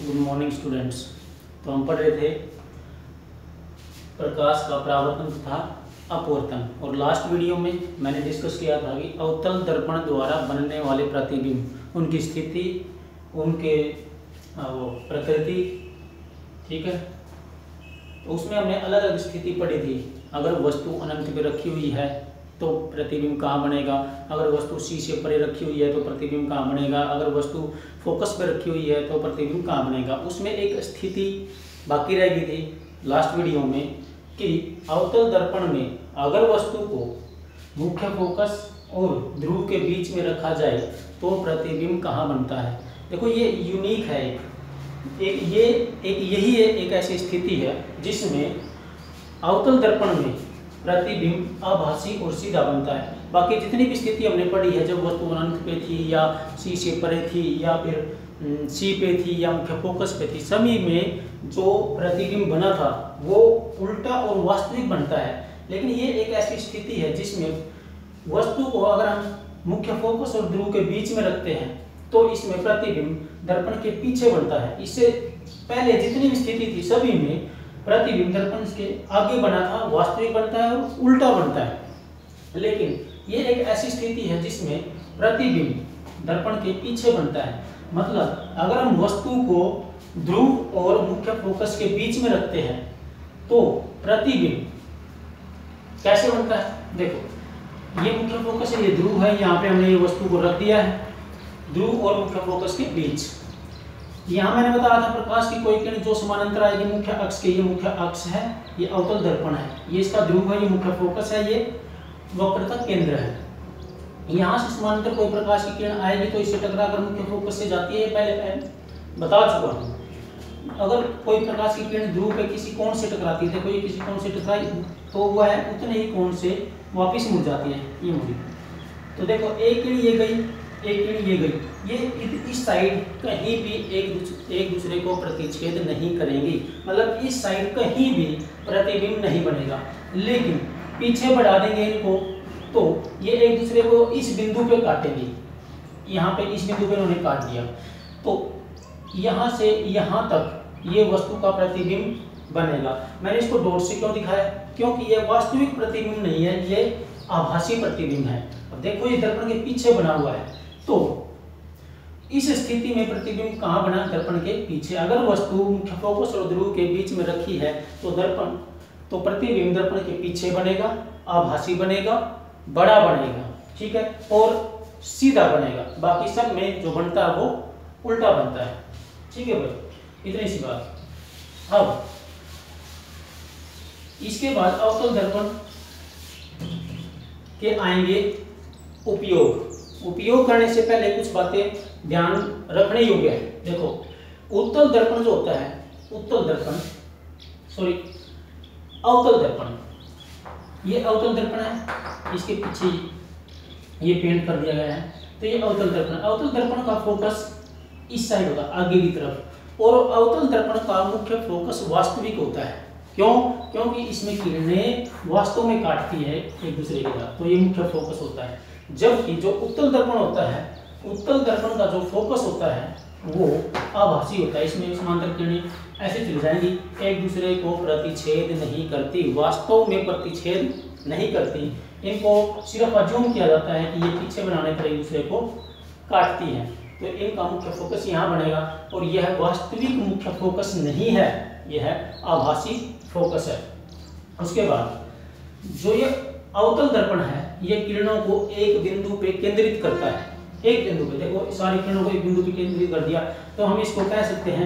Good morning students. तो हम पढ़ रहे थे प्रकाश का परावर्तन तथा अपवर्तन, और लास्ट वीडियो में मैंने डिस्कस किया था कि अवतल दर्पण द्वारा बनने वाले प्रतिबिंब, उनकी स्थिति, उनके वो प्रकृति, ठीक है। तो उसमें हमने अलग अलग स्थिति पढ़ी थी। अगर वस्तु अनंत पे रखी हुई है तो प्रतिबिंब कहाँ बनेगा, अगर वस्तु सी से परे रखी हुई है तो प्रतिबिंब कहाँ बनेगा, अगर वस्तु फोकस पे रखी हुई है तो प्रतिबिंब कहाँ बनेगा। उसमें एक स्थिति बाकी रह गई थी लास्ट वीडियो में कि अवतल दर्पण में अगर वस्तु को मुख्य फोकस और ध्रुव के बीच में रखा जाए तो प्रतिबिंब कहाँ बनता है। देखो ये यूनिक है, यही एक ऐसी स्थिति है जिसमें अवतल दर्पण में प्रतिबिंब आभासी और सीधा बनता है। बाकी जितनी भी स्थिति हमने पढ़ी है, जब वस्तु अनंत पे थी या सी से परे थी या फिर सी पे थी या मुख्य फोकस पे थी, सभी में जो प्रतिबिंब बना था वो उल्टा और वास्तविक बनता है। लेकिन ये एक ऐसी स्थिति है जिसमें वस्तु को अगर हम मुख्य फोकस और ध्रुव के बीच में रखते हैं तो इसमें प्रतिबिंब दर्पण के पीछे बनता है। इससे पहले जितनी भी स्थिति थी सभी में प्रतिबिंब दर्पण के आगे बना था, वास्तविक बनता है और उल्टा बनता है। लेकिन ये एक ऐसी स्थिति है जिसमें प्रतिबिंब दर्पण के पीछे बनता है। मतलब अगर हम वस्तु को ध्रुव और मुख्य फोकस के बीच में रखते हैं तो प्रतिबिंब कैसे बनता है। देखो ये मुख्य फोकस है, ये ध्रुव है, यहाँ पे हमने ये वस्तु को रख दिया है ध्रुव और मुख्य फोकस के बीच। यहाँ मैंने बताया था प्रकाश की कोई किरण जो समानांतर आएगी मुख्य अक्ष के, ये मुख्य अक्ष है, ये अवतल दर्पण है, ये इसका ध्रुव है, ये मुख्य फोकस है, ये वक्रता केंद्र है। यहाँ से समानांतर कोई प्रकाश की किरण आएगी तो इससे टकरा कर मुख्य फोकस से जाती है, पहले बता चुका हूँ। अगर कोई प्रकाश की किरण ध्रुव पे किसी कोण से टकराती है, देखो ये किसी कोण से टकराई तो वह उतने ही कोण से वापिस मुड़ जाती है, ये मुड़ी। तो देखो एक किरण ये गई, एक किरण ये गई, ये इस साइड कहीं भी एक दूसरे को प्रतिच्छेद नहीं करेंगी, मतलब इस साइड कहीं भी प्रतिबिंब नहीं बनेगा। लेकिन पीछे बढ़ा देंगे इनको तो ये एक दूसरे को इस बिंदु पे काटेंगे। यहाँ पे इस बिंदु पे उन्होंने काट दिया तो यहाँ से यहाँ तक ये वस्तु का प्रतिबिंब बनेगा। मैंने इसको डॉट से क्यों दिखाया, क्योंकि ये वास्तविक प्रतिबिंब नहीं है, ये आभासी प्रतिबिंब है। अब देखो ये दर्पण के पीछे बना हुआ है, तो इस स्थिति में प्रतिबिंब कहाँ बना, दर्पण के पीछे। अगर वस्तु मुख्य फोकस और ध्रुव के बीच में रखी है तो प्रतिबिंब दर्पण के पीछे बनेगा, आभासी बनेगा, बड़ा बनेगा, ठीक है, और सीधा बनेगा। बाकी सब में जो बनता है वो उल्टा बनता है, ठीक है भाई, इतनी सी बात। अब इसके बाद अवतल दर्पण के आएंगे उपयोग करने से पहले कुछ बातें ध्यान रखने योग्य है। देखो अवतल दर्पण, ये अवतल दर्पण है, इसके पीछे ये पेंट कर दिया गया है, तो ये अवतल दर्पण का फोकस इस साइड होगा, आगे की तरफ, और अवतल दर्पण का मुख्य फोकस वास्तविक होता है। क्यों? क्योंकि इसमें किरणें वास्तव में काटती है एक दूसरे के साथ, तो ये मुख्य फोकस होता है। जबकि जो उत्तल दर्पण होता है, उत्तल दर्पण का जो फोकस होता है वो आभासी होता है। इसमें समांतर किरणें ऐसे चली जाएंगी, एक दूसरे को प्रतिच्छेद नहीं करती, वास्तव में प्रतिच्छेद नहीं करती, इनको सिर्फ अज्यूम किया जाता है कि ये पीछे बनाने पर एक दूसरे को काटती हैं। तो इनका मुख्य फोकस यहाँ बनेगा, और यह वास्तविक मुख्य फोकस नहीं है, यह आभासी फोकस है। उसके बाद जो ये अवतल दर्पण है, ये किरणों को एक बिंदु पे केंद्रित करता है, एक बिंदु पे। देखो सारी किरणों को एक बिंदु पे केंद्रित कर दिया, तो हम इसको कह सकते हैं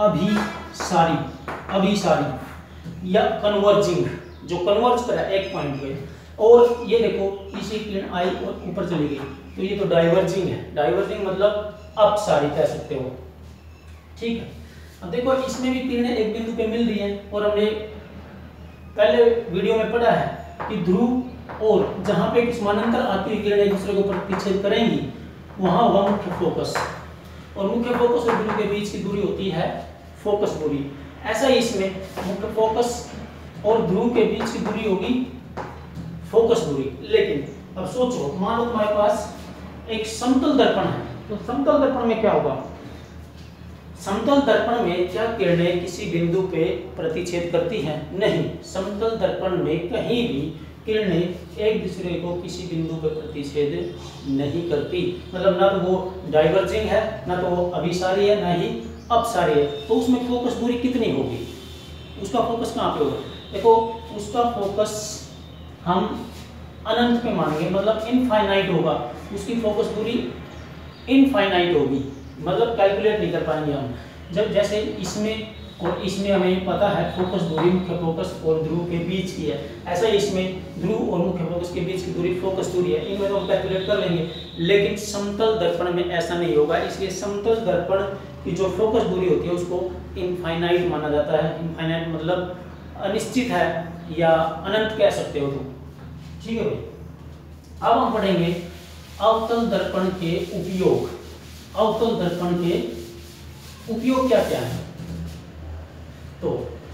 अभिसारी या कन्वर्जिंग, जो कन्वर्ज करा एक पॉइंट पे। और ये देखो इसी किरण आई और ऊपर चली गई, तो ये तो डाइवर्जिंग है। डाइवर्जिंग मतलब अपसारी कह सकते हो, ठीक है। अब देखो इसमें भी किरणें एक बिंदु पे मिल रही हैं, और हमने पहले वीडियो में पढ़ा है कि ध्रुव और जहां पे समानांतर आती हुई किरणें एक दूसरे को प्रतिच्छेद करेंगी वहां वह मुख्य फोकस, और मुख्य फोकस और ध्रुव के बीच की दूरी होती है फोकस दूरी। ऐसा ही इसमें मुख्य फोकस और ध्रुव के बीच की दूरी होगी फोकस दूरी। लेकिन अब सोचो, मान लो तुम्हारे पास एक समतल दर्पण है, तो समतल दर्पण में क्या होगा, समतल दर्पण में क्या किरणें किसी बिंदु पे प्रतिच्छेद करती हैं? नहीं, समतल दर्पण में कहीं भी किरणें एक दूसरे को किसी बिंदु पे प्रतिच्छेद नहीं करती। मतलब ना तो वो डाइवर्जिंग है, ना तो वो अभिसारी है, ना ही अपसारी है। तो उसमें फोकस दूरी कितनी होगी? उसका फोकस कहाँ पे होगा? देखो, उसका फोकस हम अनंत पे मानेंगे, मतलब इनफाइनाइट होगा। उसकी फोकस दूरी इनफाइनाइट होगी, मतलब कैलकुलेट नहीं कर पाएंगे हम। जब जैसे इसमें और इसमें हमें पता है फोकस दूरी मुख्य फोकस और ध्रुव के बीच की है, ऐसा ही इसमें ध्रुव और मुख्य फोकस के बीच की दूरी फोकस दूरी है, इनमें तो हम कैलकुलेट कर लेंगे। लेकिन समतल दर्पण में ऐसा नहीं होगा, इसलिए समतल दर्पण की जो फोकस दूरी होती है उसको इनफाइनाइट माना जाता है। इनफाइनाइट मतलब अनिश्चित है या अनंत कह सकते हो तुम। ठीक है भाई, अब हम पढ़ेंगे अवतल दर्पण के उपयोग। अवतल दर्पण के उपयोग क्या क्या है? तो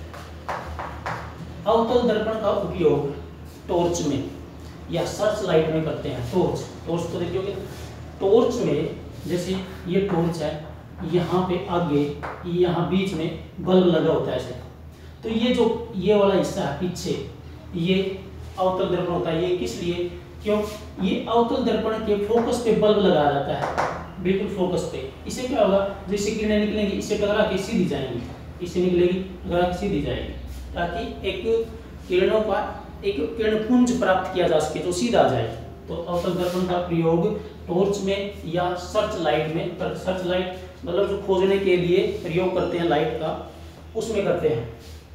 अवतल दर्पण का उपयोग टॉर्च में या सर्च लाइट में करते हैं। टॉर्च तो देखिए, टॉर्च में जैसे ये टॉर्च है, यहाँ पे आगे यहाँ बीच में बल्ब लगा होता है ऐसे, तो ये जो ये वाला हिस्सा है पीछे, ये अवतल दर्पण होता है। ये किस लिए? क्यों? ये अवतल दर्पण के फोकस पे बल्ब लगाया जाता है, बिल्कुल फोकस पे। इससे क्या होगा, जैसे किरणें निकलेंगी इससे टकरा के सीधी जाएंगी, इससे निकलेगी टकरा के सीधी जाएगी, ताकि एक किरणों का एक किरणपुंज प्राप्त किया जा सके जो सीधा जाए। तो अवतल दर्पण का प्रयोग टॉर्च में या सर्च लाइट में, सर्च लाइट मतलब जो खोजने के लिए प्रयोग करते हैं लाइट का, उसमें करते हैं।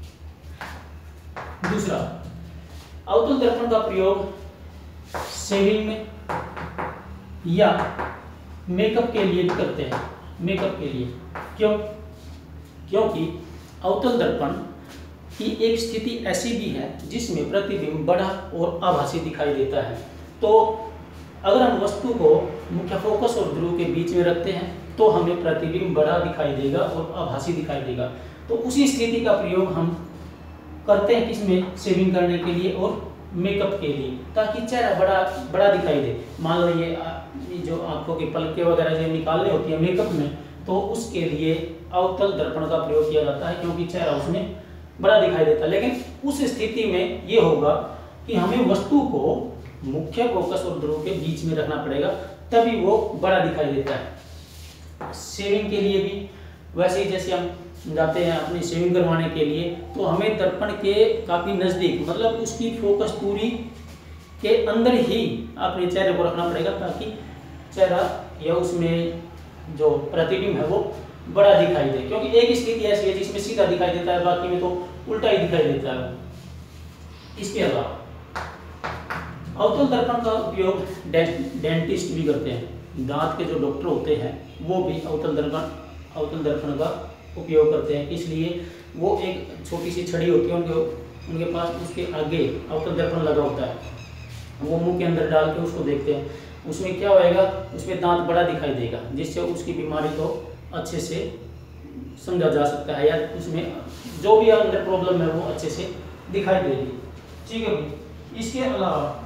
दूसरा, अवतल दर्पण का प्रयोग शेविंग में या मेकअप के लिए भी करते हैं। मेकअप के लिए क्यों? क्योंकि अवतल दर्पण की एक स्थिति ऐसी भी है जिसमें प्रतिबिंब बड़ा और आभासी दिखाई देता है। तो अगर हम वस्तु को मुख्य फोकस और ध्रुव के बीच में रखते हैं तो हमें प्रतिबिंब बड़ा दिखाई देगा और आभासी दिखाई देगा। तो उसी स्थिति का प्रयोग हम करते हैं किसमें? शेविंग करने के लिए और मेकअप के लिए, ताकि चेहरा बड़ा दिखाई दे। मान लो ये जो आंखों की पलकें वगैरह जो निकालनी होती है मेकअप में, तो उसके लिए अवतल दर्पण का प्रयोग किया जाता है, क्योंकि चेहरा उसमें बड़ा दिखाई देता है। लेकिन उस स्थिति में ये होगा कि हमें वस्तु को मुख्य फोकस और ध्रुव के बीच में रखना पड़ेगा, तभी वो बड़ा दिखाई देता है। शेविंग के लिए भी वैसे ही, जैसे हम जाते हैं अपनी शेविंग करवाने के लिए, तो हमें दर्पण के काफी नजदीक, मतलब उसकी फोकस दूरी के अंदर ही अपने चेहरे को रखना पड़ेगा, ताकि चेहरा या उसमें जो प्रतिबिंब है वो बड़ा दिखाई दे। क्योंकि एक स्थिति ऐसी है जिसमें सीधा दिखाई देता है, बाकी में तो उल्टा ही दिखाई देता है। इसके अलावा अवतल दर्पण का उपयोग डेंटिस्ट भी करते हैं। दांत के जो डॉक्टर होते हैं वो भी अवतल दर्पण का उपयोग करते हैं। इसलिए वो एक छोटी सी छड़ी होती है उनके पास, उसके आगे अवतल दर्पण लगा होता है, वो मुंह के अंदर डाल के उसको देखते हैं। उसमें क्या होएगा, उसमें दांत बड़ा दिखाई देगा, जिससे उसकी बीमारी को अच्छे से समझा जा सकता है, या उसमें जो भी अंदर प्रॉब्लम है वो अच्छे से दिखाई देगी। ठीक है भाई। इसके अलावा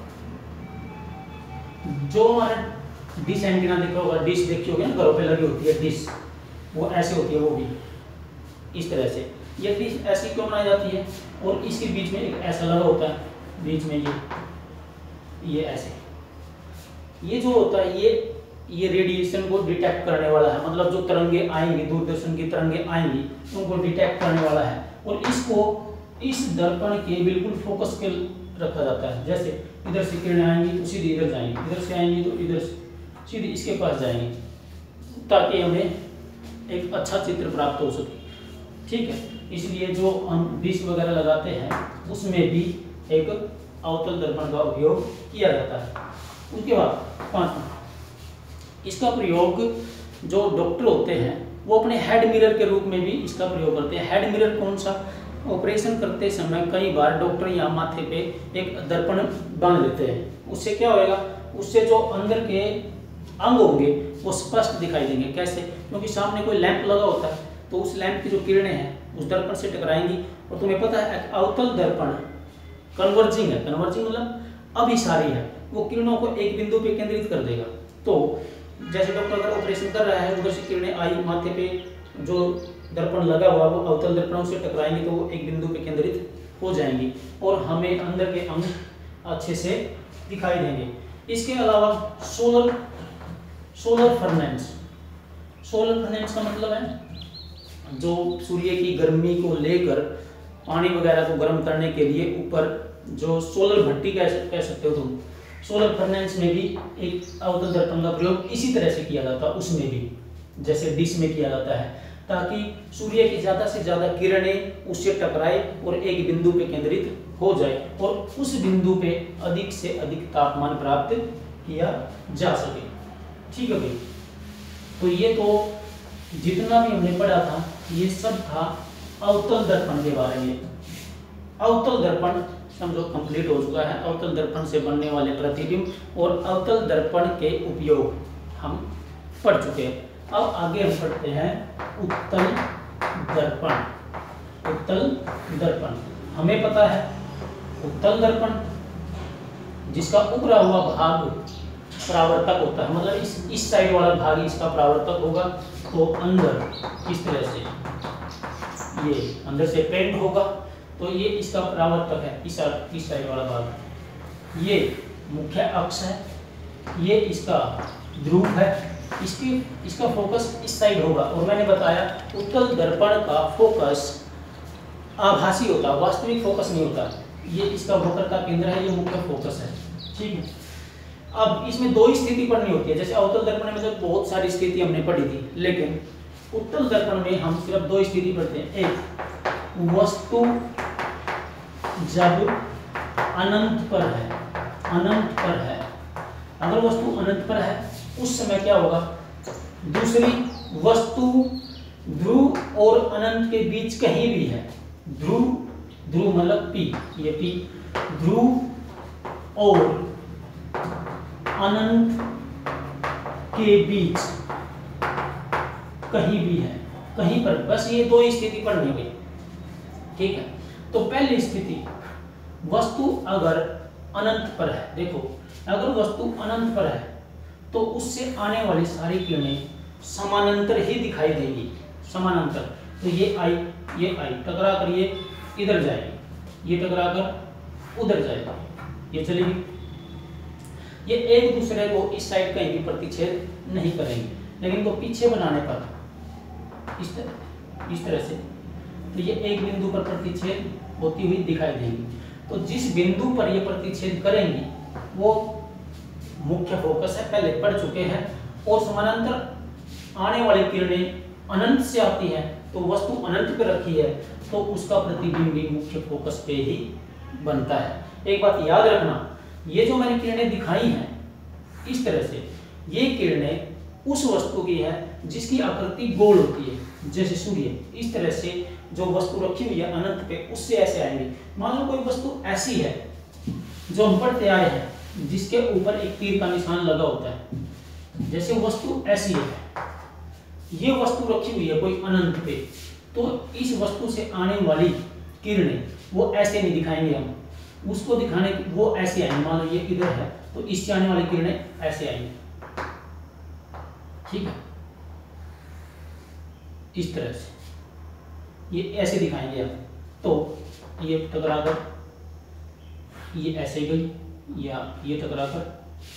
जो हमारा डिश एंटीना देखा होगा, डिश देखी होगी ना, घरों पे लगी होती है डिश, वो ऐसे होती है, वो भी इस तरह से। ये डिश ऐसी क्यों बनाई जाती है? और इसके बीच में एक ऐसा लगा होता है, बीच में ये ऐसे, ये जो होता है ये रेडिएशन को डिटेक्ट करने वाला है। मतलब जो तरंगे आएंगी, दूरदर्शन की तरंगे आएंगी, उनको डिटेक्ट करने वाला है। और इसको इस दर्पण के बिल्कुल फोकस के रखा जाता है। जैसे इधर से किरणें आएंगी तो सीधी इधर जाएंगी, इधर से आएंगी तो इधर सीधी इसके पास जाएंगी, ताकि हमें एक अच्छा चित्र प्राप्त हो सके। ठीक है, इसलिए जो हम डिश वगैरह लगाते हैं उसमें भी एक अवतल दर्पण का उपयोग किया जाता है। उसके बाद पांचवा, इसका प्रयोग जो डॉक्टर होते हैं वो अपने हेड मिरर के रूप में भी इसका प्रयोग करते हैं। हेड मिरर कौन सा? ऑपरेशन करते समय कई बार डॉक्टर यहाँ माथे पे एक दर्पण बांध लेते हैं। उससे क्या होएगा, उससे जो अंदर के अंग होंगे वो स्पष्ट दिखाई देंगे। कैसे? क्योंकि सामने कोई लैंप लगा होता है, तो उस लैंप की जो किरणें हैं उस दर्पण से टकराएंगी। और तुम्हें पता है अवतल दर्पण कन्वर्जिंग है, कन्वर्जिंग मतलब अभिसारी है, वो किरणों को एक बिंदु पे केंद्रित कर देगा। तो जैसे डॉक्टर अगर ऑपरेशन कर रहा है, उधर से किरणें आई, माथे पे जो दर्पण लगा हुआ वो अवतल दर्पणों से टकराएंगे तो वो एक बिंदु पे केंद्रित हो जाएंगी और हमें अंदर के अंग अच्छे से दिखाई देंगे। इसके अलावा सोलर फर्नेस का मतलब है जो सूर्य की गर्मी को लेकर पानी वगैरह को गर्म करने के लिए ऊपर जो सोलर भट्टी कह सकते हो तुम, सोलर फर्नेस में भी एक अवतल दर्पण का प्रयोग इसी तरह से किया जाता है, उसमें भी जैसे डिश में किया जाता है, ताकि सूर्य की ज़्यादा से ज़्यादा किरणें उससे टकराए और एक बिंदु पे केंद्रित हो जाए और उस बिंदु पे अधिक से अधिक तापमान प्राप्त किया जा सके। ठीक है भाई, तो ये तो जितना भी हमने पढ़ा था ये सब था अवतल दर्पण के बारे में। अवतल दर्पण समझो कंप्लीट हो चुका है। अवतल दर्पण से बनने वाले प्रतिबिंब और अवतल दर्पण के उपयोग हम पढ़ चुके हैं। अब आगे हम पढ़ते हैं उत्तल दर्पण। उत्तल दर्पण हमें पता है, उत्तल दर्पण जिसका उभरा हुआ भाग परावर्तक होता है, मतलब इस साइड वाला भाग इसका परावर्तक होगा, तो अंदर इस तरह से ये अंदर से पेंट होगा, तो ये इसका परावर्तक है, इस साइड वाला भाग। ये मुख्य अक्ष है, ये इसका ध्रुव है, इसका फोकस इस साइड होगा। और मैंने बताया उत्तल दर्पण का फोकस आभासी होता है, वास्तविक फोकस नहीं होता। ये इसका वक्रता केंद्र है, ये मुख्य फोकस है। ठीक है, अब इसमें दो ही स्थिति पढ़नी होती है। जैसे अवतल दर्पण में तो बहुत सारी स्थिति हमने पढ़ी थी, लेकिन उत्तल दर्पण में हम सिर्फ दो स्थिति पढ़ते हैं। एक, वस्तु जब अनंत पर है, अनंत पर है, अगर वस्तु अनंत पर है उस समय क्या होगा। दूसरी, वस्तु ध्रुव और अनंत के बीच कहीं भी है। ध्रुव मतलब पी, ये पी, ध्रुव और अनंत के बीच कहीं भी है, कहीं पर, बस ये दो स्थिति पढ़नी होगी। ठीक है, तो पहली स्थिति, वस्तु अगर अनंत पर है, देखो अगर वस्तु अनंत पर है तो उससे आने वाली सारी किरणें समानांतर ही दिखाई देंगी, समानांतर। तो ये आई टकरा कर ये इधर जाएगी, ये टकरा कर उधर जाएगी, ये चलेगी। ये एक दूसरे को इस साइड कहीं भी प्रतिच्छेद नहीं करेंगे, लेकिन इनको पीछे बनाने पर इस तरह से तो ये एक बिंदु पर प्रतिच्छेद होती हुई दिखाई देंगी। तो जिस बिंदु पर ये प्रतिच्छेद करेंगी वो मुख्य फोकस है, पहले पढ़ चुके हैं। और समानांतर आने वाली किरणें अनंत से आती है, तो वस्तु अनंत पर रखी है तो उसका प्रतिबिंब भी मुख्य फोकस पे ही बनता है। एक बात याद रखना, ये जो मैंने किरणें दिखाई हैं इस तरह से, ये किरणें उस वस्तु की है जिसकी आकृति गोल होती है, जैसे सूर्य। इस तरह से जो वस्तु रखी हुई है अनंत पे, उससे ऐसे आएंगे। मान लो कोई वस्तु ऐसी है जो हम पढ़ते आए हैं, जिसके ऊपर एक तीर का निशान लगा होता है, जैसे वस्तु ऐसी है, ये वस्तु रखी हुई है कोई अनंत पे, तो इस वस्तु से आने वाली किरणें वो ऐसे नहीं दिखाएंगे, हम उसको दिखाने वो ऐसे आएंगे। मान लो ये इधर है तो इससे आने वाली किरणें ऐसे आएंगी। ठीक है, इस तरह से ये ऐसे दिखाएंगे हम। तो ये टकराकर ये ऐसे गई, या ये टकराकर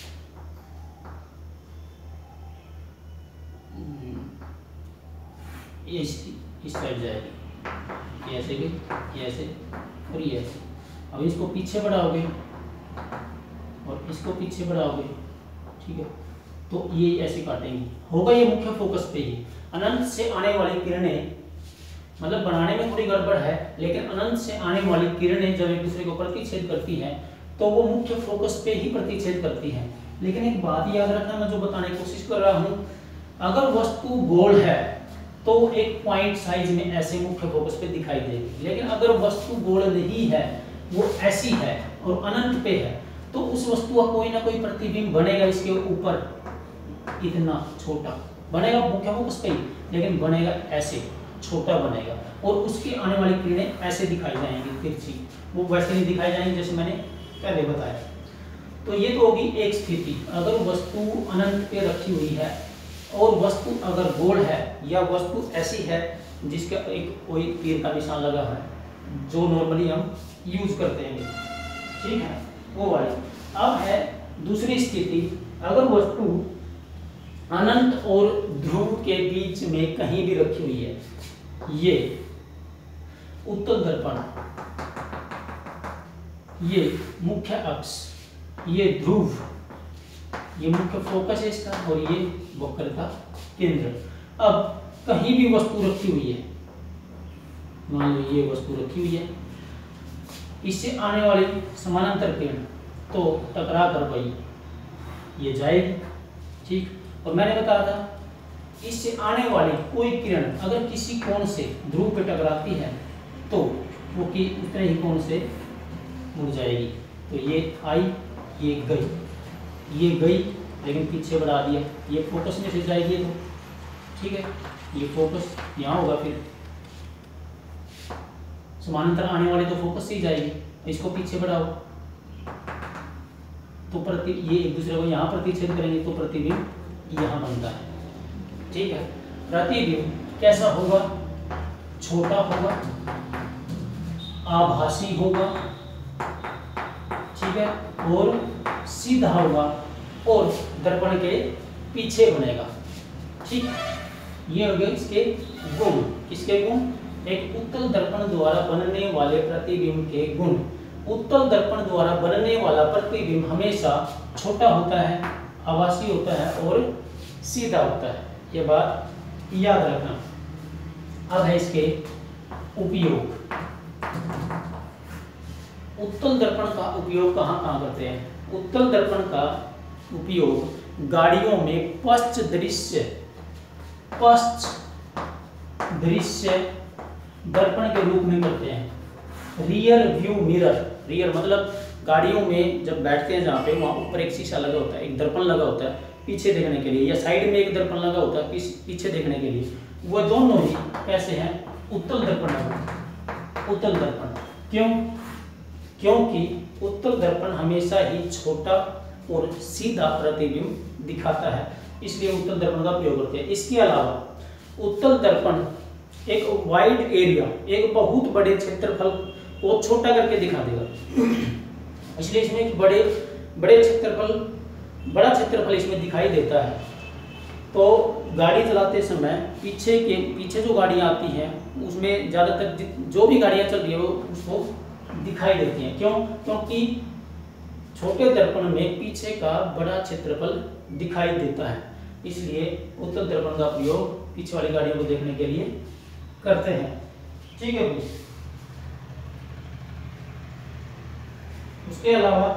ये इस साइड जाएगी, ये ऐसे गई, ये ऐसे और ये ऐसे। अब इसको पीछे बढ़ाओगे और इसको पीछे बढ़ाओगे, ठीक है, तो ये ऐसे काटेंगे, होगा ये मुख्य फोकस पे ही। अनंत से आने वाली किरणें, मतलब बनाने में थोड़ी गड़बड़ है, लेकिन अनंत से आने वाली किरणें जब एक दूसरे को प्रतिच्छेद करती हैं तो वो मुख्य फोकस पे ही प्रतिच्छेद करती हैं। लेकिन एक बात याद रखना, मैं जो बताने की कोशिश कर रहा हूँ, अगर वस्तु गोल है तो एक पॉइंट साइज में ऐसे मुख्य फोकस पे दिखाई देगी, लेकिन अगर वस्तु गोल नहीं है, वो ऐसी है और अनंत पे है, तो उस वस्तु का कोई ना कोई प्रतिबिंब बनेगा इसके ऊपर, इतना छोटा बनेगा मुख्य फोकस पे ही, लेकिन बनेगा ऐसे, छोटा बनेगा, और उसकी आने वाली किरणें ऐसे दिखाई जाएंगी तिरछी, वो वैसे नहीं दिखाई जाएंगी जैसे मैंने पहले बताया। तो ये तो होगी एक स्थिति, अगर वस्तु अनंत पे रखी हुई है और वस्तु अगर गोल है या वस्तु ऐसी है जिसका एक कोई तीर का निशान लगा है, जो नॉर्मली हम यूज करते हैं, ठीक है, वो वाली। अब है दूसरी स्थिति, अगर वस्तु अनंत और ध्रुव के बीच में कहीं भी रखी हुई है, ये उत्तल दर्पण, ये मुख्य अक्ष, ये ध्रुव, ये मुख्य फोकस है इसका, और ये वक्र का केंद्र। अब कहीं भी वस्तु रखी हुई है, मान लो ये वस्तु रखी हुई है, इससे आने वाली समानांतर किरण तो टकरा कर भाई ये जाएगी, ठीक। और मैंने बताया था इससे आने वाली कोई किरण अगर किसी कोण से ध्रुव पे टकराती है तो वो कि उतने ही कोण से मुड़ जाएगी। तो ये आई, ये गई, लेकिन पीछे बढ़ा दिया, ये फोकस में से जाएगी, तो ठीक है, ये फोकस यहाँ होगा, फिर समानांतर आने वाले तो फोकस से ही जाएगी, इसको पीछे बढ़ाओ तो ये एक दूसरे को यहाँ प्रतिच्छेद करेंगे तो प्रतिबिंब यहाँ बनता है, ठीक है। प्रतिबिंब कैसा होगा? छोटा होगा, आभासी होगा, ठीक है, और सीधा होगा और दर्पण के पीछे बनेगा, ठीक। ये हो गए इसके गुण। किसके गुण? एक उत्तल दर्पण द्वारा बनने वाले प्रतिबिंब के गुण। उत्तल दर्पण द्वारा बनने वाला प्रतिबिंब हमेशा छोटा होता है, आभासी होता है और सीधा होता है, ये बात याद रखना। अब है इसके उपयोग। उत्तल दर्पण का उपयोग कहाँ कहाँ करते हैं? उत्तल दर्पण का उपयोग गाड़ियों में पश्च दृश्य दर्पण के रूप में करते हैं। रियर व्यू मिरर, रियर मतलब गाड़ियों में जब बैठते हैं जहाँ पे, वहाँ ऊपर एक शीशा लगा होता है, एक दर्पण लगा होता है पीछे देखने के लिए, या साइड में एक दर्पण लगा होता है पीछे देखने के लिए। वो दोनों ही कैसे हैं? उत्तल दर्पण। उत्तल दर्पण क्यों? क्योंकि उत्तल दर्पण हमेशा ही छोटा और सीधा प्रतिबिंब दिखाता है, इसलिए उत्तल दर्पण का प्रयोग करते हैं। इसके अलावा उत्तल दर्पण एक वाइड एरिया, एक बहुत बड़े क्षेत्रफल को छोटा करके दिखा देगा, इसलिए इसमें एक बड़ा क्षेत्रफल इसमें दिखाई देता है। तो गाड़ी चलाते समय पीछे जो गाड़ियाँ आती हैं उसमें ज़्यादातर जो भी गाड़ियाँ चल रही है वो उसको दिखाई देती हैं। क्यों? क्योंकि छोटे दर्पण में पीछे का बड़ा क्षेत्रफल दिखाई देता है, इसलिए उत्तल दर्पण का प्रयोग पीछे वाली गाड़ियों को देखने के लिए करते हैं, ठीक है भाई। उसके अलावा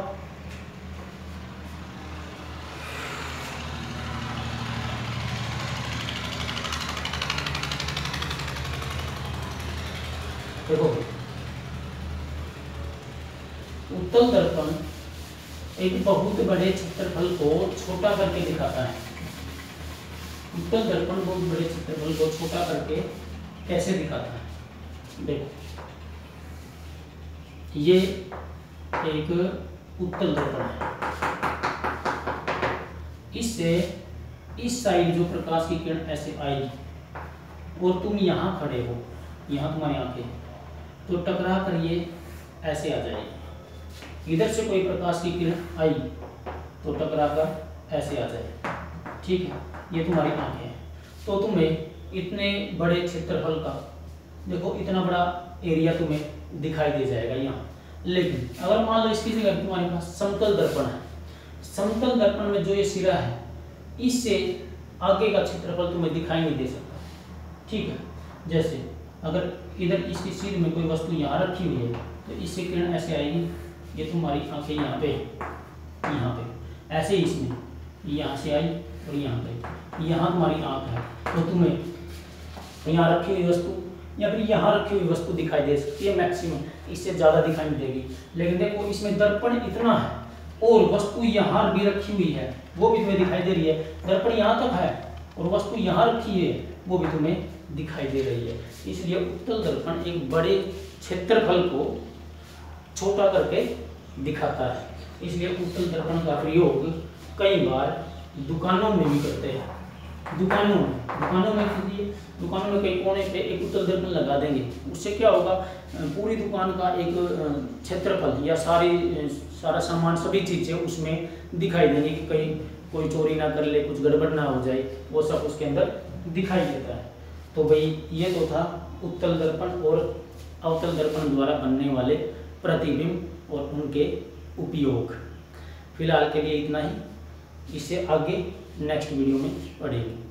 देखो, उत्तल दर्पण एक बहुत बड़े क्षेत्रफल को छोटा करके दिखाता है। उत्तल दर्पण बहुत बड़े क्षेत्रफल को छोटा करके कैसे दिखाता है? देखो, ये एक उत्तल दर्पण है, इससे इस साइड जो प्रकाश की किरण ऐसे आएगी और तुम यहाँ खड़े हो, यहाँ तुम्हारी आंखें, तो टकरा कर ये ऐसे आ जाएगी। इधर से कोई प्रकाश की किरण आई तो टकरा कर ऐसे आ जाएगी, ठीक है, ये तुम्हारी आंखें हैं। तो तुम्हें इतने बड़े क्षेत्रफल का, देखो इतना बड़ा एरिया तुम्हें दिखाई दे जाएगा यहाँ। लेकिन अगर मान लो इसकी जगह तुम्हारे पास समतल दर्पण है, समतल दर्पण में जो ये सिरा है इससे आगे का क्षेत्रफल तुम्हें दिखाई नहीं दे सकता, ठीक है। जैसे अगर इधर इसकी सिर में कोई वस्तु यहाँ रखी हुई है तो इससे किरण ऐसे आएगी, ये तुम्हारी आंखें यहाँ पे ऐसे ही, इसमें यहाँ से आई और यहाँ पे, यहाँ तुम्हारी आंख है तो तुम्हें यहाँ रखी हुई वस्तु या फिर यहाँ रखी हुई वस्तु दिखाई दे सकती है मैक्सिमम, इससे ज़्यादा दिखाई नहीं देगी। लेकिन देखो इसमें दर्पण इतना है और वस्तु यहाँ भी रखी हुई है, वो भी तुम्हें दिखाई दे रही है। दर्पण यहाँ तक है और वस्तु यहाँ रखी है, वो भी तुम्हें दिखाई दे रही है। इसलिए उत्तल दर्पण एक बड़े क्षेत्रफल को छोटा करके दिखाता है, इसलिए उत्तल दर्पण का प्रयोग कई बार दुकानों में भी करते हैं, दुकानों में स्थिति है, दुकानों में कई कोने पे एक उत्तल दर्पण लगा देंगे। उससे क्या होगा, पूरी दुकान का एक क्षेत्रफल या सारा सामान, सभी चीज़ें उसमें दिखाई देंगी कि कहीं कोई चोरी ना कर ले, कुछ गड़बड़ ना हो जाए, वो सब उसके अंदर दिखाई देता है। तो भाई ये तो था उत्तल दर्पण और अवतल दर्पण द्वारा बनने वाले प्रतिबिंब और उनके उपयोग। फिलहाल के लिए इतना ही, इससे आगे नेक्स्ट वीडियो में पढ़ेंगे।